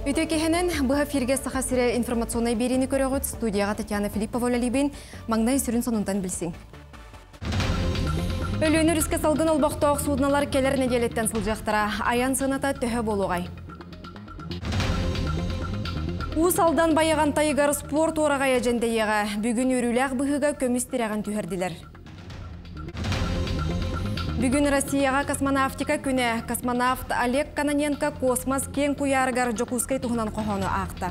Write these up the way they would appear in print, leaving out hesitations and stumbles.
Үтекехенен бұға фирге сақа сірі информационной берені көріғыт студияға Татьяна Филиппова ләлебен маңнай сүрін сонундан білсің. Өліні рүске салғын олбақтауық судыналар келер неделеттен сылжақтыра аян сыната төхі болуғай. Усалдан баяған тайығар спорт орағая жендейеға бүгін үріләқ бұғыға көмістіреген түйірділер. Бүгін Россияға космонавтика күні космонавт Олег Кононенко космос кен куяргар Жокускай туғынан қоғаны ақты.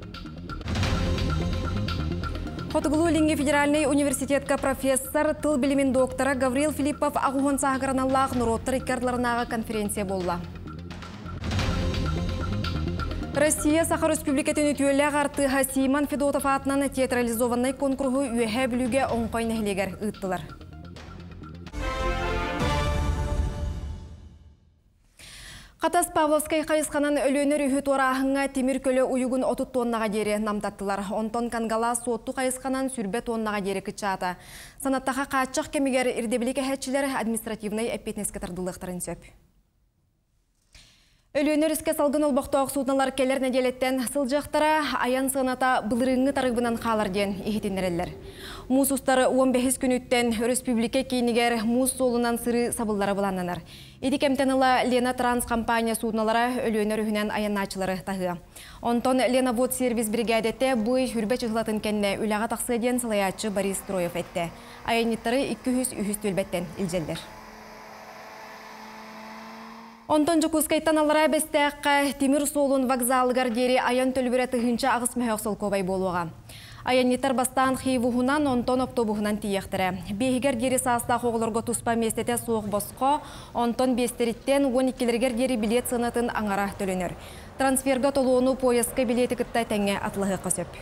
Хотығылу Линге федеральный университетка профессор, тыл білімін доктора Гавриил Филиппов ағуғын сағығыраналлақ нұроттыр иккардыларынаға конференция болла. Россия Сахар Республикатын өтуелі ғарты Хасиман Федотов атынан театрализованный конкурғы үйе білуге оңқой нәхілегер ұттылар. Қатас Павловскай қайысқанан өлөнер үйіт орағыңа темір көлі ұйығын 30 тоннаға дері намтаттылар. Онтон Кангала сотту қайысқанан сүрбе тоннаға дері күтчаты. Санаттаға қатшық кемегер ирдебілік әхетчілер административный әппетнеске тардылықтарын сөп. Өлөнер іске салғын олбақтауық судналар келер неделеттен сылжақтара аян сығыната бұлырыңы тарығбынан қалар ден ехетенерелер. Мус ұстары 15 күніттен республика кейінігер мус солынан сыры сабыллары бұлананар. Едікемтеніла Лена Транс компания судналара өлөнер үйінен аянначылары тағы. Онтон Лена Вод сервис бригадетте бұй хүрбе чығылатын кәнне үліға тақсы ден сылаятчы Борис Строев әтті. Аяниттары 200 төлбеттен үлжелдер. Онтон Жокускайттан алыра бәстәққа темір солын вокзалығар дері аян төлбірі тұхынша ағыс мәхіқсыл көбай болуға. Аяниттар бастан хейвуғынан онтон октобуғынан тиектірі. Бейгер дері саста қоғылырға тұспа местете соқ босқо, онтон бестеріттен 12-лергер дері билет сынатын аңара төленер. Трансферға толуыну поясқа билеті күтті тәңе атлығы қосып.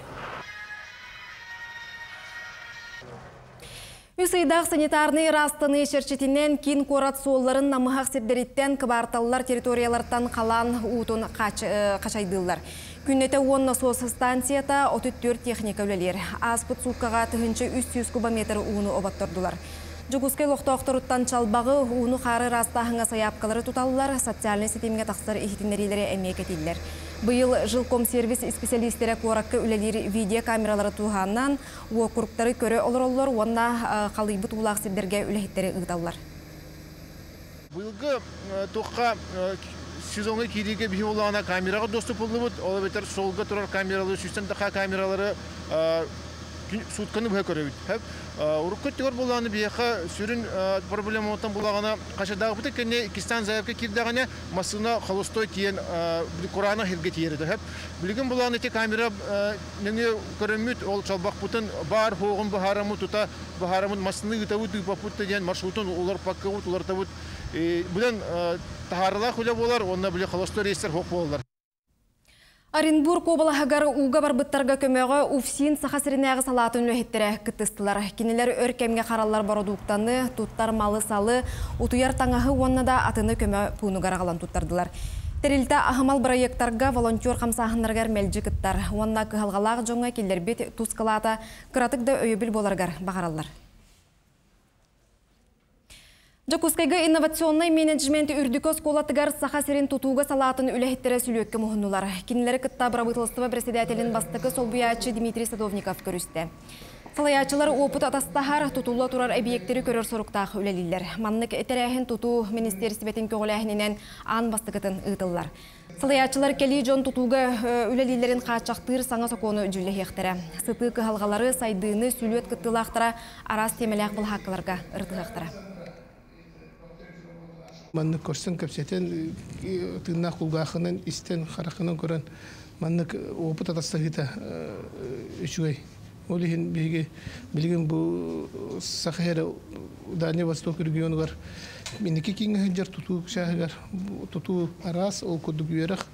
Үсейдақ санитарный растыны шерчетінен кин корат солларын намығақ сирдеріттен кыбарталылар территориялардан қалан ұтын қачайдылар. Күннете 10 насос станцията 34 техника өлелер. Аспыт суққаға түхінші 300 кубометр уыны обаттырдылар. Жогускай лоқтауқтырыттан чалбағы уыны қары растағыңа саяпқалары тұталылар, социальный сетемге тақсыр ехетінерелері әмек етілдер. Бұйыл жылком сервис специалистері қораққа үлелер видео камералары туғаннан, оқұрықтары көрі олар-олар, онна қалайбы туылақ сендерге үлехеттері ұғыталылар. Бұйылғы тоққа сезонға кейдеге бейі олағына камераға доступ олы бұд, олы бетер солға тұрар камералы, сүстен дұқа камералары сутканы бұға көрі бұд. Урық көттігір болағаны бейеқа сүрін проблема отан болағына қашадағы бұды кәне Кистан заявка кирдағаны масына қалыстой тиен Құраны хелге тиерді. Білген болағаны те камера нәне көріммет, ол чалбақ бұтын бар хоғын бұхарамы тұта бұхарамын масыны ұтавыд ұйпапытты ден маршрутын олар паққа бұд, олар табыд. Бұдан тағарыла құля болар, онына біле қалыстой рейстер хоқ болалар. Оренбург обалағығар уға барбыттарға көмеға уфсин сақасырынағы салатын өліхеттері күттістілер. Кенелер өркемге қаралар барудуқтаны, туттар малы салы, ұтуяр таңағы онына да атыны көме пұнығар ағалан туттардылар. Терилті ағымал проекттарға волонтер қамсағынларғар мәлжі күттар. Онына күхалғалақ жоңа келдер бет тұскалата күратық да өйебіл боларғар бағаралар. Жокускайга инновационный менеджмент үрдікі сколатығар сақасырын тұтуға салатын үләхеттері сүлөккі мұхыннулар. Кенелері күтта правительство председателін бастықы солбуячы Дмитрий Садовников көрісті. Салаячылар опыт атастахар тұтулы тұрар объекттері көрір сұрықтағы үләлілер. Маннық әтерәхін тұту министерсібетін көгіләхінінен ан бастықытын ұйтылар. Салаячылар келі жон тұтуға үләлілерін қачақтыр саңа соқоны жүлі ектірі. Сыты қығалғалары сайдыны сүлөт күттілақтыра арас темеләқ бұл хақыларға ұртығықтыра. Маннык көрсен көпсетен тыңна кулгахынан истен харахынан көрен маннык опыт атастагыта үчүгей. Олихин биге билген бу Сахара Дальний Восток регионугар миники кинге жер туту шагар туту арас ол кодук юрах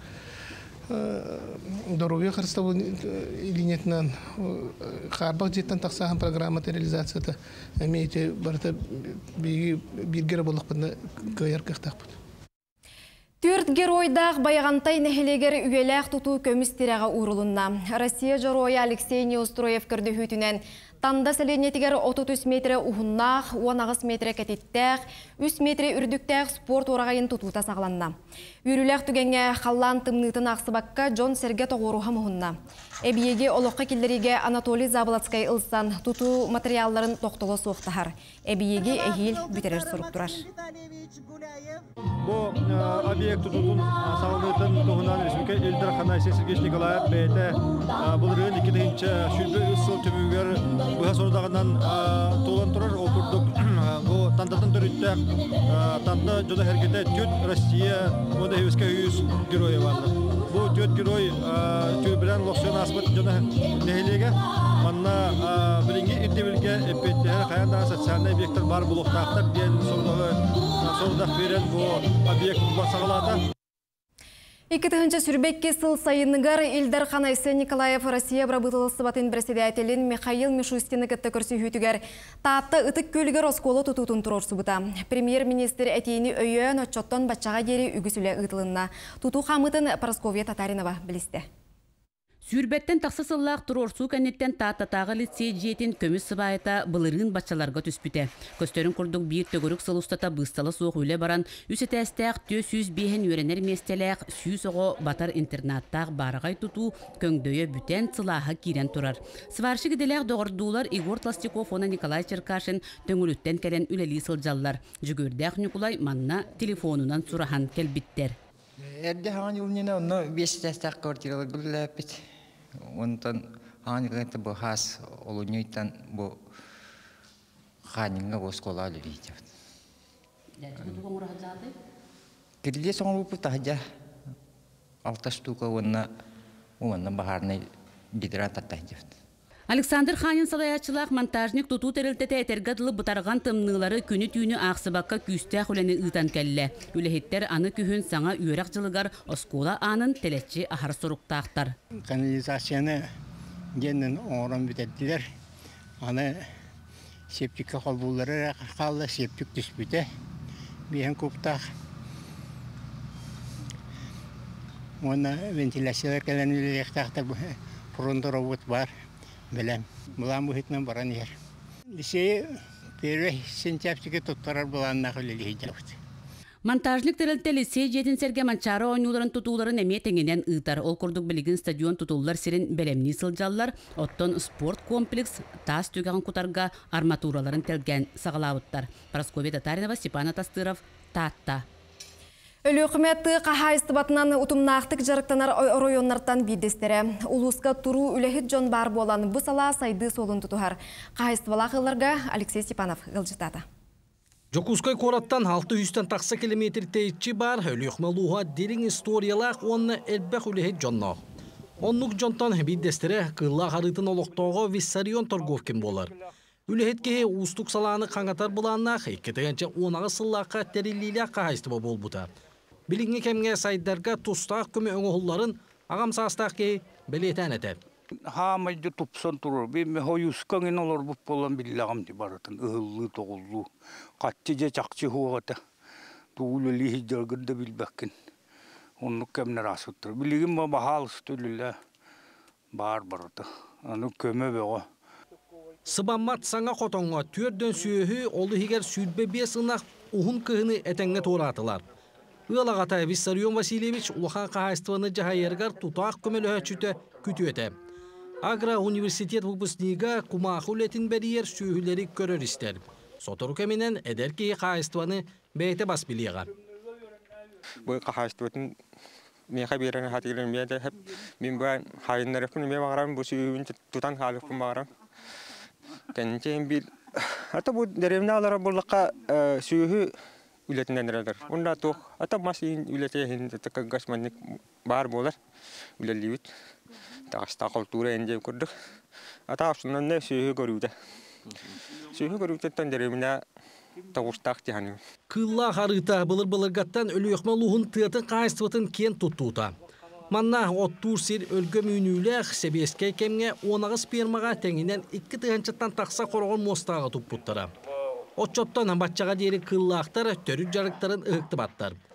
дороге харстабы линетнан харбак жеттен тақсахан программа реализацияда әмейте барта биге биргер болықпында көйер кықтақпын. Түрт геройдақ баяғантай нәхелегер үйеләқ тұту көміс тирәға урылынна. Россия жоройы Алексей Неустроев көрді хүйтінен танда сәленетігер 33 метрі ұғыннақ, 19 метрі кәтеттәқ, 3 метрі үрдіктәқ спорт орағайын тұтута сағыланна. Үріләқ түгенге қаллан тымнытын ақсыбаққа Джон Серге тоғыруға мұғынна. Әбиеге олыққа келдеріге Анатолий Заболоцкай ылсан тұту материалларын тоқтылы соқтағар. Әбиеге әйел бүтерер сұрып тұрар. Bu объект tutulun sağlıktan tohunan resmike Eldar Xanaysi Sergey Nikolayev beyte bulurun 2. şüphe ısıl tümüger bu sonrağından tolan turar okurduk bu tantatın törütte tantna joda harekete tüt Rusya moda hevske 100 giroy vardı. Bu tüt giroy tübren loksion asbat joda nehilega manna birinci iddibilge epetler kayanda sosyal obyektler var buluktaklar diyen soruda veren bu объект басалада. 2-нче сүрбекке сыл сайыныгар Эльдар Ханайсы Николаев Россия брабытылысы батын председателин Михаил Мишустины кітті көрсі хүйтігер таатты ытык көлігер осколы тұтутын тұрорсы бұта. Премьер-министр әтейіні өйен отчоттон бачаға дері үгісілі ұтылынна. Тұту қамытын Парасковия Татаринова білісті. Сүрбеттен тақсысыллақ тұрорсу кәнеттен тааттатағы лицей жетін көміс сыбайыта бұлырын бачаларға түспіте. Көстерін күрдік бір төгірік сылыстата бұсталы соқ үлі баран, үсеті әстәқ 400 бейін өренер местеләқ, сүйіс оғы батар интернаттақ барығай тұту көңдөйі бүтен сылаға кирен тұрар. Сваршы кеделәқ доғырдулар Игор Тластиков оны Николай Черкашин төңіліттен кәлен үлелі сылжаллар. Жүгірдәқ Николай манна телефонынан сұрахан кәлбіттер. Әрді хағын үлнені оны 5 әстәқ квартиралы бүлі әпет. Онтан ханигата бу хас олуньйтан бу ханинга воскола лиричат. Кириле соңу путахja 6 штука онна бахарны гидрант аттайжат. Александр Ханин салаячылақ монтажник тұту тәрілтеті әтергадылы бұтарған тымнылары күні түйіні ақсыбаққа күстәқ үләні ұйтан кәлі. Үліхеттер аны күхін саңа үйерек жылығар оскола анын тәлетчі ахар сұруқтақтар. Канализацияны геннен оңырын бітәділер. Аны септикке қолбулары қалды, септик түспіті. Бейін көптақ. Оны вентиляциялар кәлән үлелектақта фронты робот бар. Білем, бұлан мұхитнан баран ер. Лисей 1 сентябрьге тұттарар бұланына қөлелі жауыды. Монтажник тәрілті лицей жетін серге манчары ойнуларын тұтуларын әме теңенен ұйтар. Ол күрдік білігін стадион тұтулар сирен бәлемні сылжалар, оттон спорт комплекс, тас түгіған құтарға арматураларын тәлген сағалауыттар. Парасковия Татаринова, Степан Атастыров, Татта. Өлі үкіметті қағайысты батынан ұтымнақтық жарықтанар районнардан бейдестері. Улуска тұру үләхет жон бар болан бұл сала сайды солын тұтуғар. Қағайысты балақыларға Алексей Степанов ғылжытады. Жокускай кораттан 600-тен тақса километр тейітші бар, өлі үкмелуға дерін историялақ онны әлбәқ үләхет жонна. Оннық жонтан бейдестері қылла қарытын олықтауға Виссарион торговкин болар. Үләхетке ұстық саланы қаңатар бұланнақ, екетігенше онағы сыллаққа тәрелейлі қағайысты бол бұта. Біліңе кәмге сайдарға тұстақ көмі өңіғыларын ағам састақ кей білетен әтер. Хамайды тұпсан тұрыр. Беме хойускаңын олар бұп болан біліғам де баратын. Ұғылы, тоғылы. Қатчы же чақчы хуағата. Туғылы лихиджарғырды білбәккен. Оны кәмнер асыттыр. Білігім бағалыс төлілі бар бараты. Оны көмі беға. Сыбаммат саңа қотонға түрден сүйі олы хигер сүйтбе бесінақ ұғын кығыны әтәңге торатылар. Ұялағатай Виссарион Васильевич ұлыған қағайыстығыны жағайергар тұтақ көмелі өтшіті күті өті. Агра университет выпускнига кумақы үлетін бәріер сүйілері көрір істер. Сотыру кәменен әдеркей қағайыстығыны бәйті бас білеға. Бұл қағайыстығын мен қаберін қатығылын бәді әп мен бұл хайынларықпын мен бағарам бұл сүйін тұтан қалықпын бағарам. Кәнінчен біл. Ата бұл дәревіне алара бұлыққа сүйі үлетіндендірелер. Онда тоқ, ата масын үлетейін тәккәгасманник бар болар. Үлелейбіт. Тағыста құлтура әнде көрдік. Ата ақшынан не сүйі көруді. Сүйі көрудеттен дәревіне тағыстақ дегенім. Кылла қарыта бұлыр-бұлырғаттан өлі өқмалуғын тұятын қайыстығытын кен тұттуыта. Манна оттур сир өлгө мүнүләх себеске кемге онағы спермаға тәңінен 2 тығанчаттан тақса қорғын мостаға тұппуттара. Отчоттан батчаға дері кыллақтар, төрік жарықтарын ұғықты баттар.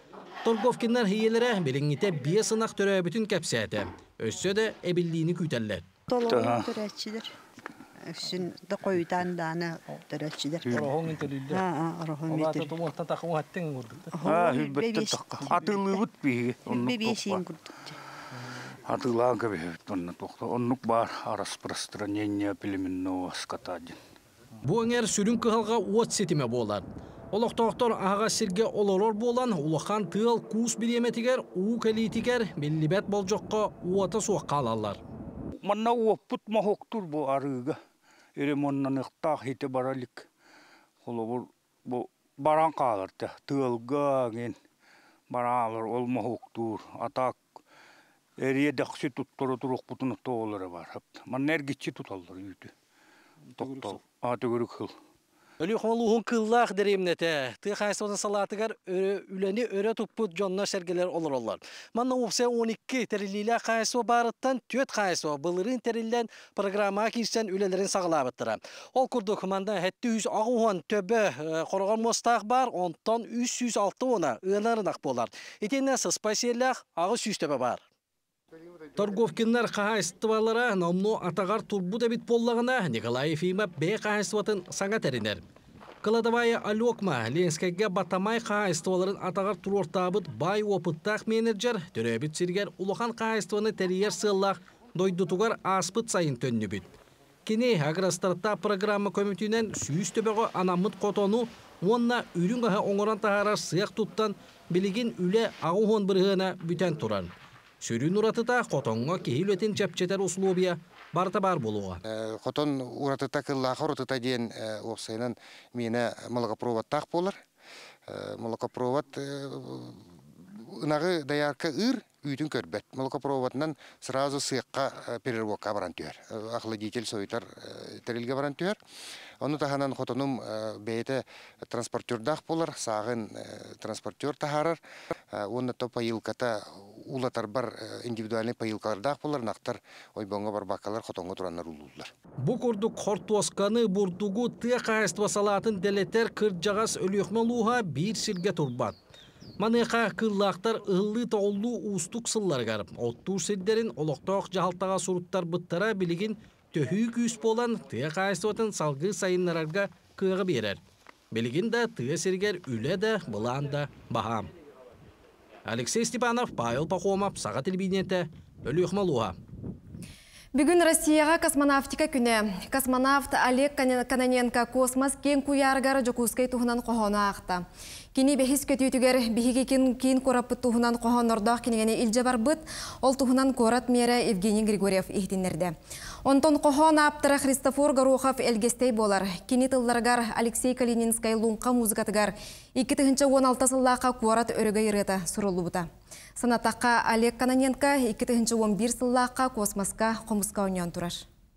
Torgovkinler hiyelere bilingite bir sınaq törö bütün kepsiyete. Össö de ebilliğini küteller. Tolağın törəçidir. Üçün də qoyudan dana törəçidir. Orahon intelildi. Orahon Olata intelildi. tumurtan takımı hattın vurdu. Hübbetten takka. Atılığıt bihi. Bebeğin kurduk. Atılağın gibi hübbetten tokta. Onnuk bar aras prastıra nyenye bilimin novas katadın. Bu öner sürün kıhalga uat setime bolar. Olaqtoqtor ağa sirge oloror bolan ulaqan tığal kuus bilemetiger uğu kelitiger billibet boljoqqa uata suaqqa alallar. Manna uopput mahoktur bu arıga. Ere manna nıqtaq hite baralik. Olobur bu baran qalır da tığalga gen baranlar ol mahoktur. Atak eriye daqsi tutturu turuq butunu toğuları var. Manna ergitçi tutallar yüydü. Toktal. Atı görük hıl. Ölü xonluğun kıllaq deremnete. Tığ xayıstığın salatıgar üleni öre tupput jonna sergeler olurlar. Manna upsa 12 teriliyle xayıstı barıttan töt xayıstı bılırın terillen programa kirsen ülelerin sağlabıttıra. Ol kurduk manda 700 ağuhan töbe qorgan mostaq var, ondan 306 ona ılarınaq bolar. Etenne spasiyellah ağı süs töbe var. Torgovkinler қағайыстывалара номну атағар турбу дебит боллағына Николай Ефимов бей қағайыстыватын саңа тәрінер. Кыладавая Алёкма Ленскайга батамай қағайыстываларын атағар турортабыт бай опыттақ менеджер төрөбіт сиргер улахан қағайыстываны тәрiyер сыллақ дойдутугар аспыт сайын төнні біт. Кене аграстарта программа көмітінен сүйіс төбеғі анамыт қотону онна үрін ғаға оңыран тағарар сыяқ туттан білігін үлі ағухон бірғына бүтен туран. Sürün uratıta qotonga kehilötin çepçeter uslubia barta bar buluğa. Qoton uratıta kıllağı uratıta diyen oksaynan mine malaga provattaq bolar. Malaga provat ınağı dayarka ır üytün körbet. Malaga provatından sırası sıyıqqa perirvokka barantıyor. Aqlıditel soyutar terilge barantıyor. Onu tahanan qotonum beyte transportördak bolar, sağın transportör taharar. Onu da payılkata ulatar bar individualny payılkalardaq bolar, naqtar oybonga bar bakalar qotonga turanlar ulullar. Bu kurduk hortoskanı burdugu tığ qayıstva salatın deleter kırcağas ölüyokmaluğa bir sirge turbat. Manıqa kıllaqtar ıllı toğullu ustuk sıllar garip. Ottur sirderin oloqtoq jahaltağa suruttar bıttara biligin töhü küs bolan tığ qayıstvatın salgı sayınlararga kığı berer. Biligin de tığ sirger üle de bulan da baham. Алексей Степанов, Павел Пахомов, Саға телевидениеті, Өліқмалуға. Бүгін Россияға космонавтика күні. Космонавт Олег Кононенко космос кен куяргар жокускай туғынан қоғаны ақты. Кені бәхіс көтүйтігер бігіге кейін кораппыт туғынан қоған ордақ кенегені илже бар бұд, ол туғынан корат мері Евгений Григорьев ихтинерді. Онтон қоған аптыра Христофор Горохов әлгестей болар. Кені тылларгар Алексей Калининскай лунқа музыкатыгар 2-16 сыллақа корат өрігі ереті сұрылы бұта. Санатаққа Олег Кононенко 2-11 сыллақа космосқа қомысқа ойнан тұрар.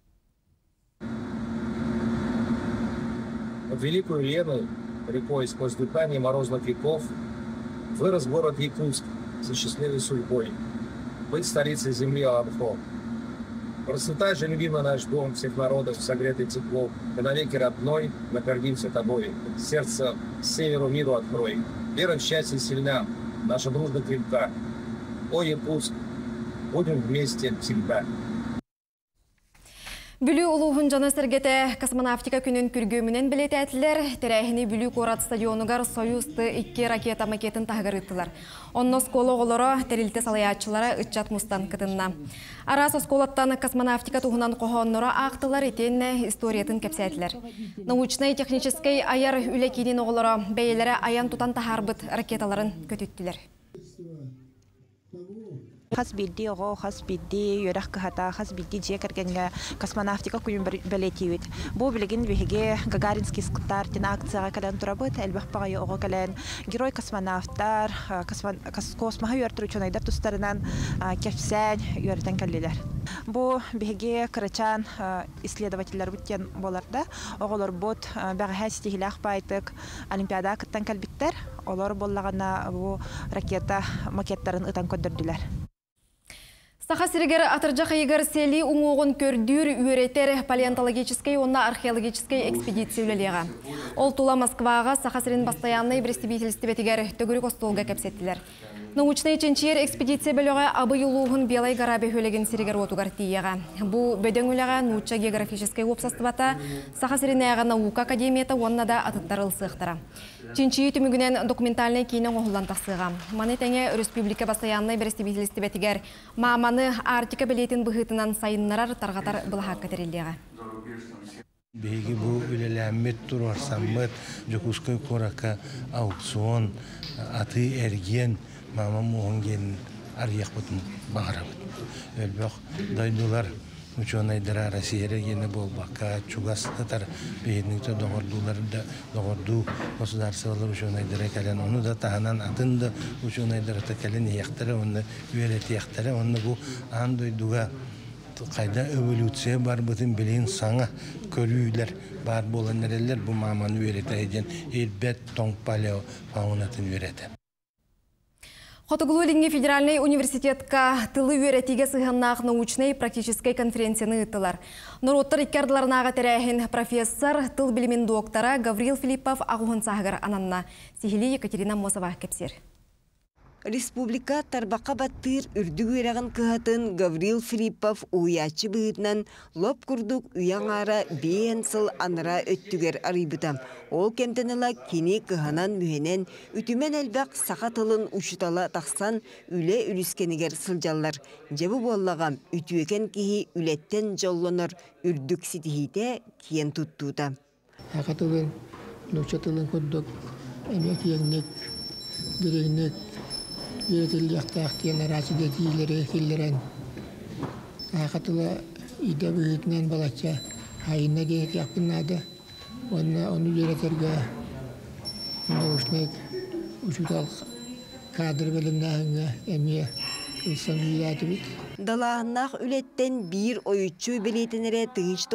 Великую Лену рекой сквозь дыхание морозных веков вырос город Якутск со счастливой судьбой быть столицей земли Аламхо. Процветай же, любимый наш дом всех народов, согретый теплом, и навеки родной накордимся тобой. Сердце северу миру открой. Вера в счастье сильна, наша дружба крепка. О, Якутск, будем вместе всегда. Бүлі ұлығын жаны сіргеті космонавтика күнін күргөмінен білет әтілер, тәрәхіні бүлі қорат стадионығар Союзды 2 ракета макетін тағыр ұттылар. Онны сколы олары тәрілті салаятчылары ұтчат мұстан кытынна. Арас осколаттан космонавтика туғынан қоғанныра ақтылар етенне историятын кәпсәтілер. Научный технический аяр үлекенін оғылары бәйелері аян тұтан тахарбыт ракеталарын көтіттілер. Хас бидди ого, хас бидди йөрәк кахата, хас бидди жекергенге космонавтика күнүн белетиүт. Бу билеген веге Гагаринский скуттар тина акцияга кален турабыт, элбах багай ого кален герой космонавттар, космоха йөртүрү чонайдар тустарынан кепсән йөртен каллилер. Бу беге кырачан исследовательләр бүттен боларда, оголор бот багы стихилах байтык олимпиада кыттан калбиттер, олар боллагана бу ракета макеттарын ытан көндөрдүләр. Саха сиргер атыржақ егер сели уңуғын көрдүр үйретер палеонтологический, онна археологический экспедиция үлелеға. Ол тула Москваға саха сирин постоянный представительстве тегер төгірі костолға кәпсеттілер. Научный чинчер экспедиция бөліға абы юлуғын белай гарабе хөлеген сирегер отугар тияға. Бұ бөдің өліға науча географическай опсастыбата сақа сиренаяға наука академията онна да атыттар ылсықтыра. Чинчи түмігінен документальный кейнен оғылан тақсыға. Маны тәне республика басаянной берестебетілісті бәтігер маманы Артика білетін бұғытынан сайыннарар тарғатар бұлға кәтерелдеға. Беги бу үлеләмет турар саммет жокускай корака аукцион аты эрген мама муңген арьяк бутун багарабыт. Элбек дайдулар ученыйдыра Россияға гене болбакка чугастатар бейнеңте доғырдулар да доғырду государстволар ученыйдыра кален оны да таханан атында ученыйдыра та кален яктары оны үйрәт яктары оны бу андойдуга кайда эволюция бар бутын билин саңа көрүйлөр бар болан нерелер бу маманы үйрәтә иден элбет тоң палео фаунатын үйрәтә. Хотоглулинге федеральный университетка тылы үйрәтиге сыйганнақ научный практической конференцияны ыттылар. Нороттар иккардыларынаға тәрәхін профессор, тыл білімін доктора Гаврил Филиппов ағуын сағығыр ананна. Сихили Екатерина Мосова кепсер. Республика тарбақа баттыр үрдігі ерағын кығатын Гаврил Филиппов уячы бұғытнан лоп күрдік үйаңара бейін сыл аныра өттігер арыбытам. Ол кемтеніла кені кығанан мүхенен үтімен әлбәқ сақа тылын ұшытала тақсан үле үліскенігер сылжалар. Жабы боллағам үтіекен кейі үлеттен жолланыр үрдік ситихите киен тұттуыда. Ақа тылын, нұқша тылын күрдік, әме киеннік, дерегнік, Yönetildi yaktağıyan arası dediğileri killerin. Akatıla ide büyütünen balatça hayına genet yapınladı. Onu yönetirge uçutal kadr bölümlerine emiye insan üyatı bit. Dalağınaq ületten bir oyutçu biletinere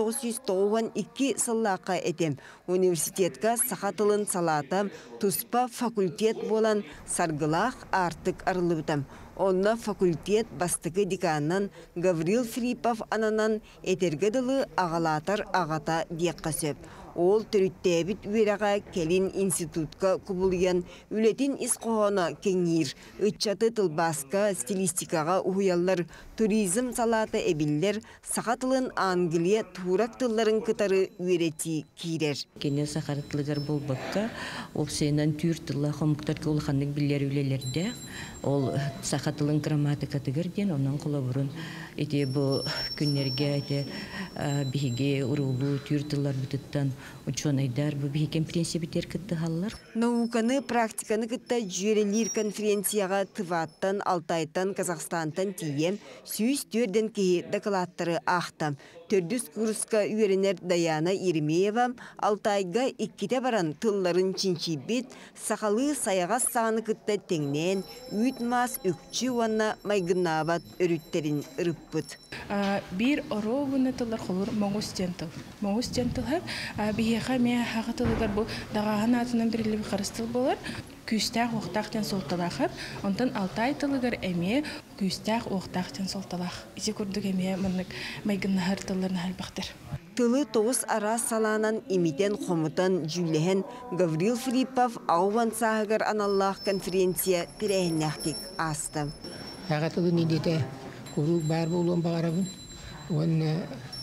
1992 sıllıqa etem. Universitetka saxatılın salatam, tuspa fakultet bolan sargılaq artık arılıbıtam. Onna fakultet bastıkı dikannan Gavril Filippov ananan etergedalı ağalatar ağata diyakka söp. Ol törüttebit üyerağa kelin institutka kubulayan ületin isqoğuna kengir, ıççatı tılbaska stilistikağa uhuyallar, turizm salata ebiller, saxatılın Angliya turak tılların kıtarı üyereti kirer. Kene saxaratlıgar bolbakka, opsayından tür tılla xomuktarki olxanlık biller ülelerde, ol saxatılın grammatikatıgır den, ondan kula ete bu günlerge, ete bihige urulu tür tıllar bütütten ученыйдар bu bihiken prensipiter kıttı hallar. Naukanı, praktikanı kıtta jürelir konferensiyaya tıvattan, Altay'tan, Kazakstan'tan tiyem, süyüs törden kehi dakalattırı ahtam. Tördüs kurska üyerener Dayana İrmeyevam, Altay'ga ikkite baran tılların çinçibit, sakalı sayağaz sağını kıtta tengnen, ütmaz ökçü vanna maygınavat örütterin ırıppıt. Bir orovunu tıllar olur Moğustentil. Moğustentil hep biheqa me haqatılıgar bu dağağın atından birili bir qarыстыл bolar. Küstaq oqtaqten soltalaq. Ondan Altay tılıgar eme küstaq oqtaqten soltalaq. İse kurduk eme mınık maygınahar tıllarını halbaqtır. Tılı toğuz ara salanan imiten komutan Jülehen Gavril Filippov Ağvan Sağıgar Anallah konferensiya tirehennahtik astı. Haqatılı nidete kuru bar bolun bağırabın. Onun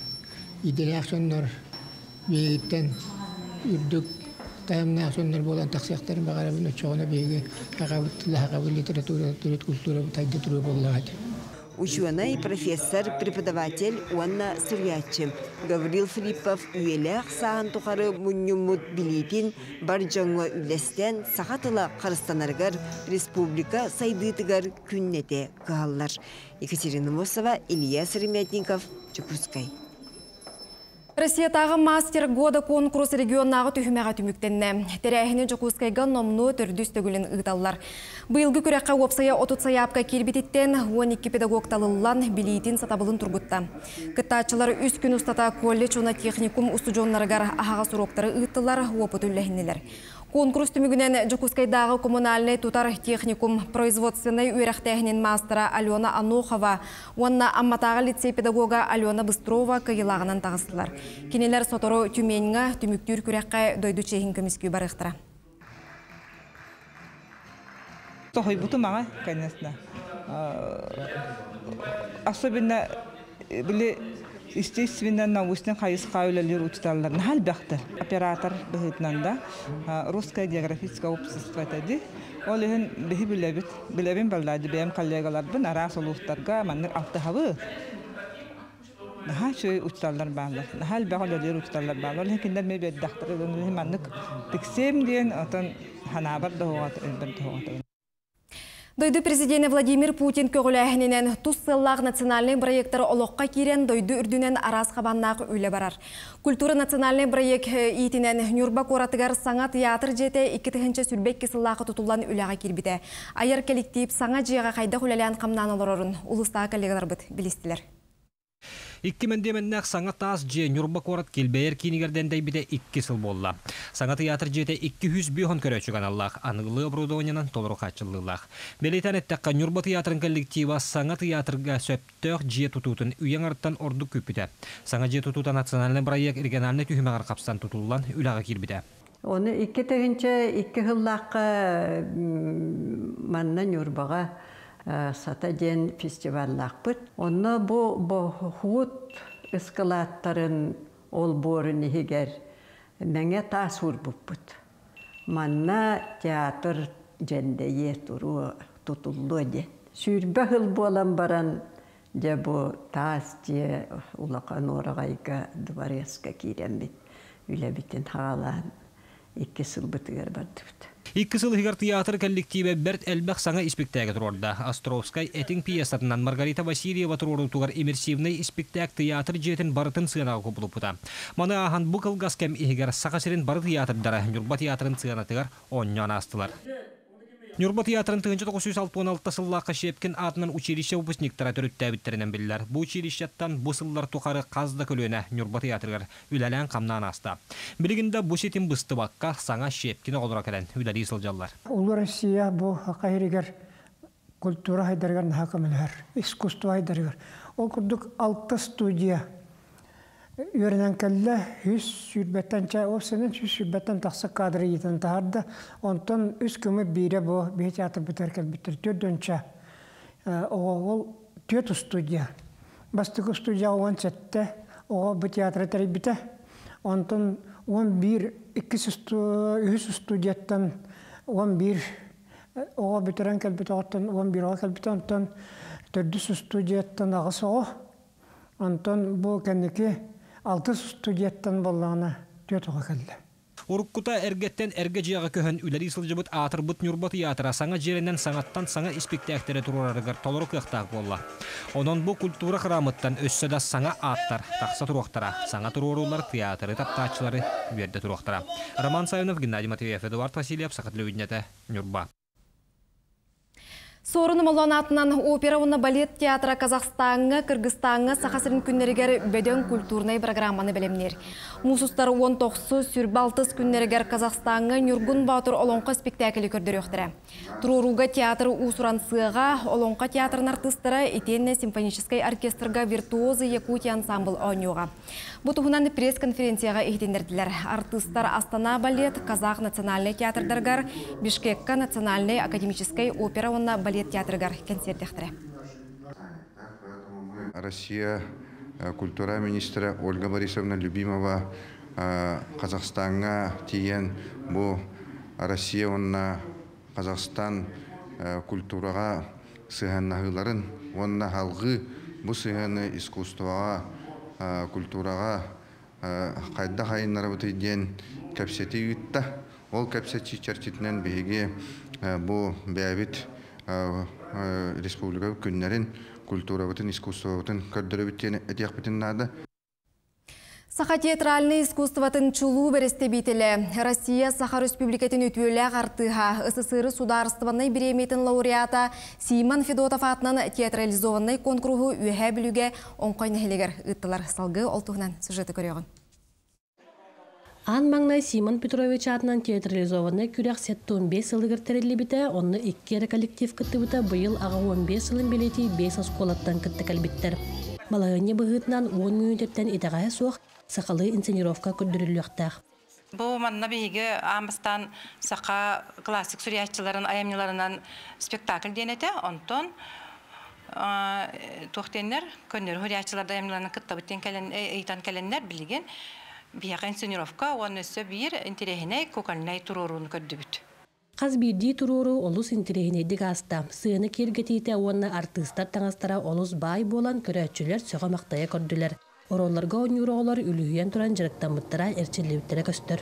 ideli aksiyonlar beyitten ürdük tayamlı aksiyonlar bolan taksiyakların bağırabın uçağına beyge haqabı literatüra, kültüra tayda turu bolladı. Ученый, профессор, преподаватель Уанна Сурьячев. Гаврил Филиппов üyeler sağın tuqarı munyumut biletin barjаңа үлестен сағатыла Қарыстанарғар республика сайдытыгар күннете қағалар. Екатерина Мосова, Илья Сыреметников, Чепускай. Россиятағы мастер года конкурс регионнағы түйімеға түміктенне. Тәрәхіне Жокускайға номну түрдіс төгілін ұғдалар. Бұйылғы күрәққа опсая отутсаяпқа келбететтен 12 педагог талылан билейтін сатабылын тұргутта. Кыттачылар үз күн ұстата колледж оны техникум ұстуджонларғар ағаға сұроқтары ұғыттылар опыт үлләхінелер. Конкурс түмігінен Жокускайдағы коммунальный тутар техникум производственный үйрәқтәхінен мастера Алена Анохова, онна амматағы лицей педагога Алена Быстрова кайылағынан тағысылар. Кенелер сотору түменіңі түміктүр күрәққа дойду чейін көміскүй барықтыра. Тохойбуту мага, конечно. Особенно были естественно научный хайскаулер учталлар. Нахал бахты. Оператор бахытнанда русское географическое общество тады. Олehen bilebin baldadı benim kollegalarım ara soluklarga manır altahı. Daha şey uçlarlar bağlı. Nahal bağlılar uçlarlar bağlı. Lakinler me bir doktor onun manık tiksem diyen atan hanabar da hoğat elbette hoğat. Дойду президент Владимир Путин көғіләхінен туссыллақ национальный проекттары олыққа керен дойду үрдінен арас қабаннақ үйлі барар. Культура национальный проект итінен Нюрба Коратыгар саңа театр жете 2-тігінші сүрбек кесіллақы тұтылан үліға кербіде. Айыр коллектив саңа жиға қайда құләлән қамнан олырын. Улыстағы коллегалар бұд білістілер. 2 мендеменнәк саңа тас же Нюрба Корат келбейер кинигерден дәйбіде 2 сыл болла. Саңа театр жете 200 бүйон көрөчүган Аллах, анылы обрудованиян толыру қачылылақ. Белейтен әттәққа Нюрба театрын коллектива саңа театрға сөптөк же тұтутын үйен арттан орду көпіде. Саңа же тұтута национальный проект региональный түйімеғар қапстан тұтылылан үліға келбіде. Оны 2 жыллаққа манна Нюрбаға сата ден фестиваллақ бұд. Оны бұл худ ұскалаттарын ол борын егер мәңе тас ұрбып бұд. Манна театр жәнде етұру тұтылды де. Сүрбі ғыл болан баран де бұл тас де ұлақан орағайға дворецка керен бит. Үлі бітін ғалан 2 сыл бұтығар барды бұд. 2 сыл хигар театр коллективе Берт Элбах саңа спектакль турорда. Островскай этин пьесатынан Маргарита Васильева турору тугар иммерсивный спектакль театр жетін барытын сыянағы көпілупыта. Маны ахан бұқыл ғаскем ихигар сақасырын бары театрдара Нюрба театрын сыянатығар оннан астылар. Нюрба театрын 1966 сыллаққа шепкен атынан училище выпускниктара төріттәбіттерінен білілер. Бұл училищеттан бұл сыллар тұқары қазда көлөне Нюрба театрығар үләлән қамнан аста. Білігінде бұл сетін бұсты баққа саңа шепкені олыра кәлін үләлі сылжалар. Улы Россия бұл қайрегер культура хайдарғар нақамылар, искусство хайдарғар. Ол күрдік 6 студия Үйерінен кәлі 100 сүрбеттен чай, ол сенен 100 сүрбеттен тақсы кадры етін тағарды. Онтан үз көмі бейре бұл бей театр бітер кәлбеттер. 4-інші ол 4 студия. Бастығы студия 10 сәтті, ол бұл театры тәрі біті. Онтан 11-200 студияттан 11 оға бітерен кәлбеті, 11 оға кәлбеті, онтан 400 студияттан ағысы оға. Онтан бұл кәндеке 6 студияттан болғаны 4 оға кәлді. Уруккута әргеттен әрге жияға көхін үләри сылжыбыт атыр бұт Нюрба театра саңа жерінен саңаттан саңа спектактері тұрарығыр толыры қықтақ болла. Онын бұл культура қырамыттан өссөда саңа аттар, тақса тұруқтара, саңа тұрарулар театры таптачылары берді тұруқтара. Роман Саевнов, Геннадий Матвеев, Эдуард Васильев, Сақатлы Үйдінеті, Нюрба. Сорын молонатынан опера уна балет театра Казахстанға, Кыргызстанға сақасырын күннерігер бөден культурнай программаны білемнер. Мусустар 19 сүрбалтыз күннерігер Казахстанға Нюргун Батыр олонқа спектаклі көрдері өқтірі. Тұруруға театр усуран сыға, олонқа театрын артыстыры етенне симфоническай оркестрға виртуозы Якутия ансамбл ойнуға. Бұтығынан пресс-конференцияға ехтендерділер. Артыстар Астана балет, Казах национальный театрдаргар, Бишкекка национальный академической опера уна балет театргар концерттехтері. Россия культура министрі Ольга Борисовна Любимова Казахстанға тиен бұл Россия онна Казахстан культураға сығаннағыларын, онна халғы бұл сығаны искусствоға, культураға қайда қайынлары бұты ден кәпсеті үйтті. Ол кәпсеті чәрчетінен бейге бұл бәбіт республика күннерін культура бұтын, искусство бұтын көрдірі біттені әтеқ бітін нады. Саха театральный искусствотын чулу бересте бителе. Россия Саха Республикатын өтуелі ағартыға СССР сударыстыванной береметін лауреата Симон Федотов атынан театрализованной конкурсу үйе білуге оңқойны хелегер ұттылар салғы олтуғынан сюжеті көреген. Ан маңнай Симон Петрович атынан театрализованной күрек 15 сылығыр тәрелі біті, онны 2 коллектив күтті біті бұйыл аға 15 сылын белеті 5 осколаттан күтті кәлбіттер. Балағыне бұғытынан 10 минуттен итағая соқ сақалы инсценировка күрдірілі өқтақ. Бу манна биге амстан сака классик сүряччыларын аямныларынан спектакль денете, онтон тохтеннер көннөр хүряччыларда аямныларынан кыттабыттен келен ыйтан келеннер билген бияга инсценировка оны сөбир интересне кукальнай турурун көрдөбүт. Қаз бирди туруру олус интерегинейдик аста. Сыыны кергетейте онна артыстар таңастара олус бай болан көрәтчүлер сөға мақтая көрділер. Оролларга онюроғылар үлüйен туран жарықтамыттара әрчелеуттері көстір.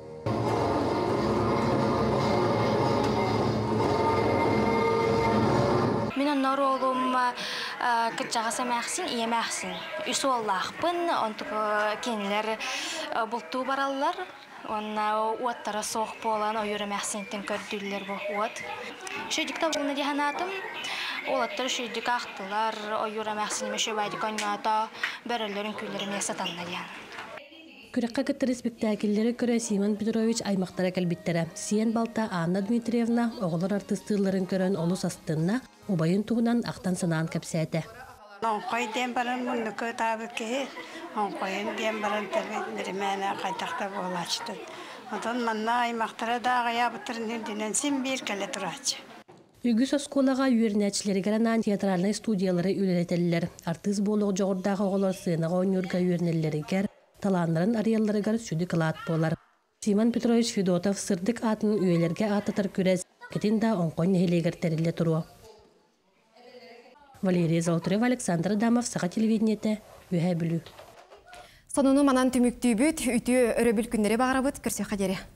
Мен оннор олым кытчағаса мәқсін, ие мәқсін. Үсі оллақпын, онтығы кенілер бұлту баралылар. Онна уаттара соқ болан ойыры мәқсінттен көрділер бұл уат. Шөйдікті бұлны деханатым, олаттар шөйдік ақтылар, ойыры мәқсінімі шөбәйдік ойната, бәрілерін күйлерін есатанна диян. Күрекқа кіттірі спектакеллері көрі Симон Петрович аймақтара кәлбеттері. Сиен балта Анна Дмитриевна оғылар артыстыларын көрін олыс астынна, обайын туғынан ақтан санаан кәпсәді. Онқой дем баран мұннықы табы ке, онқойын дем баран тәрбетмені қайтақта болачты. Одан манна аймақтара дағы ябытырын дүнен сен бір кәлі тұрачы. Үгіс осколаға үйернәчілері ғаранан театральный студиялары үлелетелілер. Артыз болуғы жоғырдағы оғылар сыйнаға ойнырға үйернелері кәр, таланларын ариялары ғар сүді қылат болар. Симон Петрович Федотов сырдық атын үйелерге ататар көрәз, кетен да онқойн хелегер тәрілі тұруы. Валерия Золотарева, Александр Адамов, Саға телевидениеті, Үйә білу. Сонуну манан түміктүйбіт, үті өрөбіл күннері бағарабыт, көрсе қадері.